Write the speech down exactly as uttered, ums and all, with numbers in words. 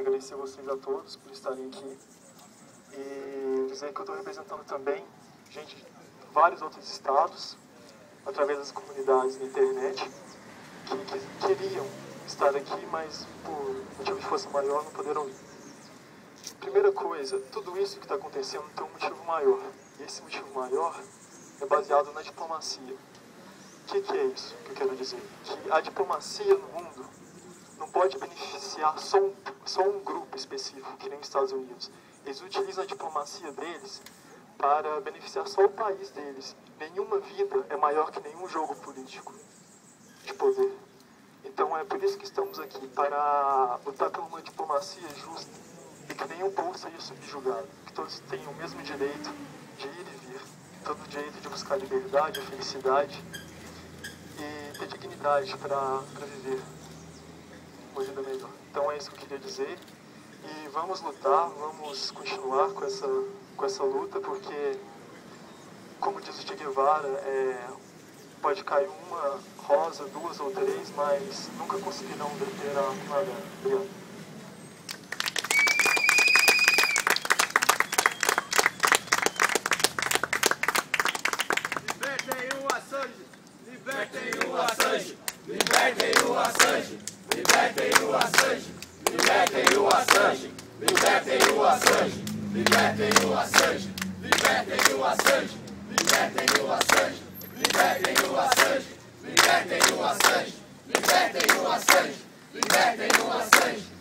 agradecer vocês a todos por estarem aqui e dizer que eu estou representando também gente de vários outros estados, através das comunidades na internet, que, que queriam estar aqui, mas por motivo de força maior não puderam ir. Primeira coisa, tudo isso que está acontecendo tem um motivo maior, e esse motivo maior é baseado na diplomacia. O que, que é isso que eu quero dizer? Que a diplomacia no mundo não pode beneficiar só um, só um grupo específico, que nem os Estados Unidos. Eles utilizam a diplomacia deles para beneficiar só o país deles. Nenhuma vida é maior que nenhum jogo político de poder. Então é por isso que estamos aqui, para lutar por uma diplomacia justa e que nenhum povo seja subjugado, que todos tenham o mesmo direito de ir e vir, todo o direito de buscar a liberdade, a felicidade e ter dignidade para viver uma vida melhor. Então é isso que eu queria dizer. E vamos lutar, vamos continuar com essa, com essa luta, porque, como diz o Che Guevara, é, pode cair uma rosa, duas ou três, mas nunca conseguirão deter a primavera. Obrigado. Libertem o Assange! Libertem o Assange! Libertem o Assange! Libertem o Assange! Libertem o Assange! Libertem o Assange! Libertem o Assange! Libertem o Assange! Libertem o Assange! Libertem o Assange! Libertem o Assange! Libertem o Assange! Libertem o Assange!